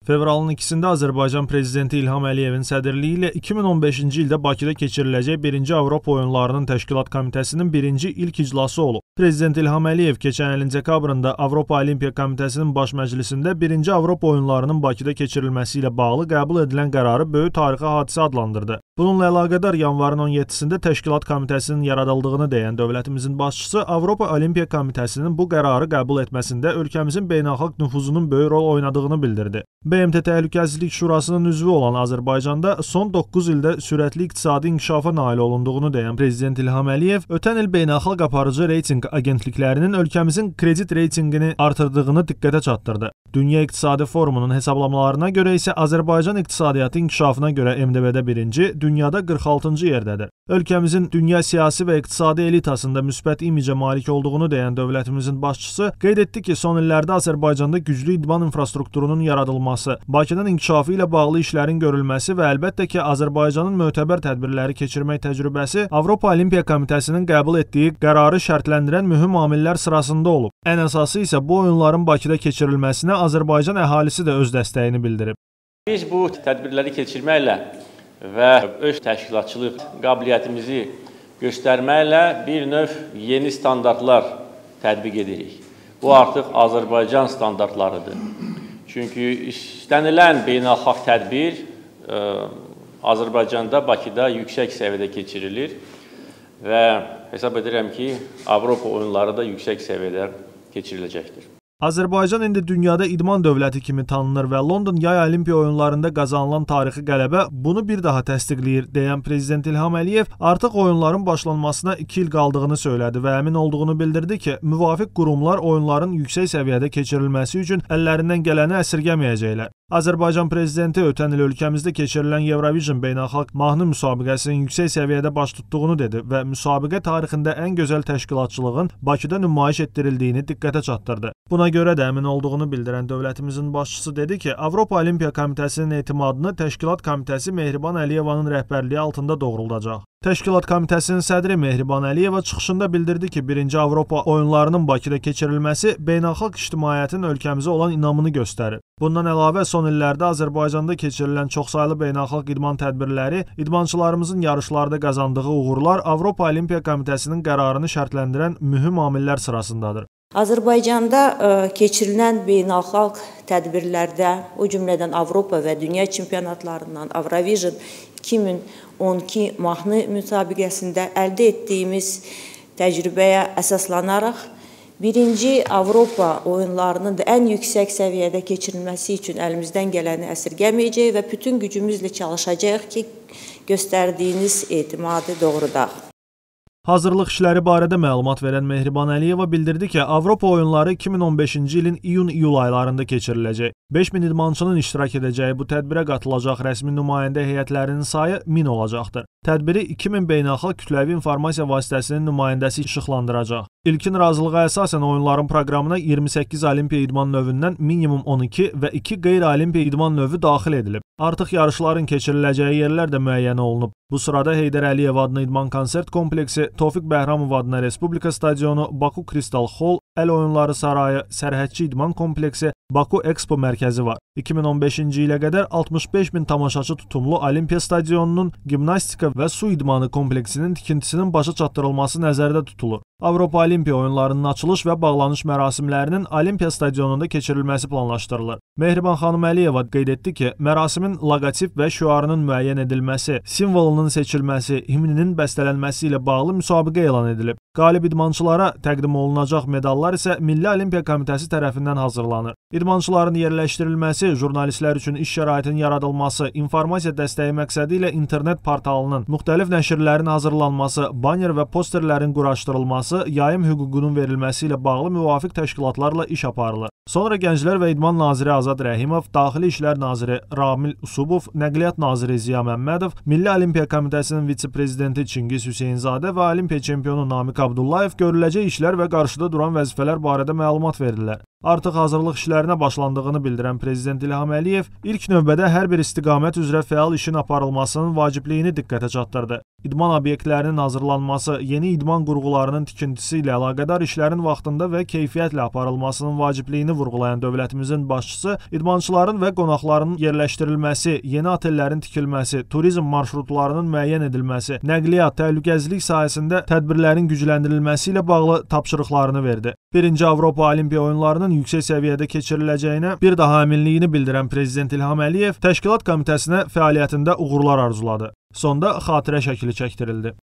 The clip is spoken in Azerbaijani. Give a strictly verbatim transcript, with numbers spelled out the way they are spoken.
Fevralın ikisində Azərbaycan Prezidenti İlham Əliyevin sədrliyi ilə iki min on beşinci ildə Bakıda keçiriləcək birinci Avropa Oyunlarının Təşkilat Komitəsinin birinci ilk iclası olub. Prezident İlham Əliyev keçən ilin dekabrında Avropa Olimpiya Komitəsinin baş məclisində birinci Avropa Oyunlarının Bakıda keçirilməsi ilə bağlı qəbul edilən qərarı böyük tarixi hadisə adlandırdı. Bununla əlaqədar yanvarın on yeddisində Təşkilat Komitəsinin yaradıldığını deyən dövlətimizin başçısı Avropa Olimpiya Komitəsinin bu qərarı qəbul etməsində ölkəmizin beynəlxalq nüfuzunun böyük rol oynadığını bildirdi. B M T Təhlükəsizlik Şurasının üzvü olan Azərbaycanda son doqquz ildə sürətli iqtisadi inkişafa nail olunduğunu deyən Prezident İlham Əliyev ötən il beynəlxalq aparıcı reytinq agentliklərinin ölkəmizin kredit reytinqini artırdığını diqqətə çatdırdı. Dünya İqtisadi Forumunun hesablamalarına görə isə Azərbaycan iqtisadiyyatı inkişafına görə M D B-də birinci, dünyada qırx altıncı yerdədir. Ölkəmizin dünya siyasi və iqtisadi elitasında müsbət imicə malik olduğunu deyən dövlətimizin başçısı qeyd etdi ki, son illərdə Azərbaycanda güclü idman infrastrukturunun yaradılması, Bakının inkişafı ilə bağlı işlərin görülməsi və əlbəttə ki, Azərbaycanın mötəbər tədbirləri keçirmək təcrübəsi Avropa Olimpiya Komitəsinin qəbul etdiyi qərarı şərtləndirən mühüm amillər sırasında olub. Ən əsası isə bu oyunların Bakıda keçirilməsinə Azərbaycan əhalisi də öz dəstəyini bildirib. Biz bu tədbirləri keçirməklə və öz təşkilatçılıq qabiliyyətimizi göstərməklə bir növ yeni standartlar tətbiq edirik. Bu artıq Azərbaycan standartlarıdır. Çünki istənilən beynəlxalq tədbir ə, Azərbaycanda, Bakıda yüksək səviyyədə keçirilir və hesab edirəm ki, Avropa oyunları da yüksək səviyyədə keçiriləcəkdir. Azərbaycan indi dünyada idman dövləti kimi tanınır və London Yay Olimpiya oyunlarında qazanılan tarixi qələbə bunu bir daha təsdiqləyir deyən Prezident İlham Əliyev artıq oyunların başlanmasına iki il qaldığını söylədi və əmin olduğunu bildirdi ki, müvafiq qurumlar oyunların yüksək səviyyədə keçirilməsi üçün əllərindən gələni əsirgəməyəcəklər. Azərbaycan Prezidenti ötən il ölkəmizdə keçirilən Eurovision beynəlxalq mahnı müsabiqəsinin yüksək səviyyədə baş tutduğunu dedi və müsabiqə tarixində ən gözəl təşkilatçılığın Bakıda nümayiş etdirildiyini diqqətə çatdırdı. Buna görə də əmin olduğunu bildirən dövlətimizin başçısı dedi ki, Avropa Olimpiya Komitəsinin etimadını Təşkilat Komitəsi Mehriban Əliyevanın rəhbərliyi altında doğruldacaq. Təşkilat Komitəsinin sədri Mehriban Əliyeva çıxışında bildirdi ki, birinci Avropa oyunlarının Bakıda keçirilməsi beynəlxalq ictimaiyyətin ölkəmizə olan inamını göstərir. Bundan əlavə, son illərdə Azərbaycanda keçirilən çoxsaylı beynəlxalq idman tədbirləri, idmançılarımızın yarışlarda qazandığı uğurlar Avropa Olimpiya Komitəsinin qərarını şərtləndirən mühüm amillər sırasındadır. Azərbaycanda ə, keçirilən beynəlxalq tədbirlərdə, o cümlədən Avropa və dünya çempionatlarından Eurovision iki min on iki mahnı müsabiqəsində əldə etdiyimiz təcrübəyə əsaslanaraq birinci Avropa oyunlarının da ən yüksək səviyyədə keçirilməsi üçün əlimizdən gələni əsirgəməyəcək və bütün gücümüzlə çalışacağıq ki, göstərdiyiniz etimadı doğrudaq. Hazırlıq işləri barədə məlumat verən Mehriban Əliyeva bildirdi ki, Avropa oyunları iki min on beşinci ilin iyun-iyul aylarında keçiriləcək. beş min idmançının iştirak edəcəyi bu tədbirə qatılacaq rəsmi nümayəndə heyətlərinin sayı min olacaqdır. Tədbiri iki min beynəlxalq kütləvi informasiya vasitəsinin nümayəndəsi işıqlandıracaq. İlkin razılığa əsasən oyunların proqramına iyirmi səkkiz olimpiya idman növündən minimum on iki və iki qeyri-olimpiya idman növü daxil edilib. Artıq yarışların keçiriləcəyi yerlər də müəyyən olunub. Bu sırada Heydər Əliyev adına idman konsert kompleksi, Tofiq Bəhramov adına Respublika stadionu, Baku Kristal Hall, Əl oyunları sarayı, Sərhədçi idman kompleksi, Baku Expo mərkəzi var. iki min on beşinci ilə qədər altmış beş min tamaşaçı tutumlu Olimpiya stadionunun gimnastika və su idmanı kompleksinin tikintisinin başa çatdırılması nəzərdə tutulur. Avropa Olimpiya oyunlarının açılış və bağlanış mərasimlərinin Olimpiya stadionunda keçirilməsi planlaşdırılır. Mehriban xanım Əliyeva qeyd etdi ki, mərasimin loqotip və şüarının müəyyən edilməsi, simvolunun seçilməsi, himninin bəstələnməsi ilə bağlı müsabiqə elan edilib. Qalib idmançılara təqdim olunacaq medallar isə Milli Olimpiya Komitəsi tərəfindən hazırlanır. İdmançıların yerləşdirilməsi, jurnalistlər üçün iş şəraitinin yaradılması, informasiya dəstəyi məqsədi ilə internet portalının, müxtəlif nəşrlərin hazırlanması, banner və posterlərin quraşdırılması, yayım hüququnun verilməsi ilə bağlı müvafiq təşkilatlarla iş aparılır. Sonra Gənclər və İdman Naziri Azad Rəhimov, Daxili İşlər Naziri Ramil Usubov, Nəqliyyat Naziri Ziya Məmmədov, Milli Olimpiya Komitəsinin vitse-prezidenti Çingiz Hüseynzadə və Olimpiya çempionu Namiq Abdullayev görüləcək işlər və qarşıda duran vəzifələr barədə məlumat verdilər. Artıq hazırlıq işlərinə başlandığını bildirən Prezident İlham Əliyev ilk növbədə hər bir istiqamət üzrə fəal işin aparılmasının vacibliyini diqqətə çatdırdı. İdman obyektlərinin hazırlanması, yeni idman qurğularının tikintisi ilə əlaqədar işlərin vaxtında və keyfiyyətlə aparılmasının vacibliyini vurğulayan dövlətimizin başçısı idmançıların və qonaqların yerləşdirilməsi, yeni otellərin tikilməsi, turizm marşrutlarının müəyyən edilməsi, nəqliyyat, təhlükəsizlik sahəsində tədbirlərin gücləndirilməsi ilə bağlı tapşırıqlarını verdi. Birinci Avropa Olimpiya oyunlarının yüksək səviyyədə keçiriləcəyinə bir daha əminliyini bildirən Prezident İlham Əliyev təşkilat komitəsinə fəaliyyətində uğurlar arzuladı. Sonda xatirə şəkili çəkdirildi.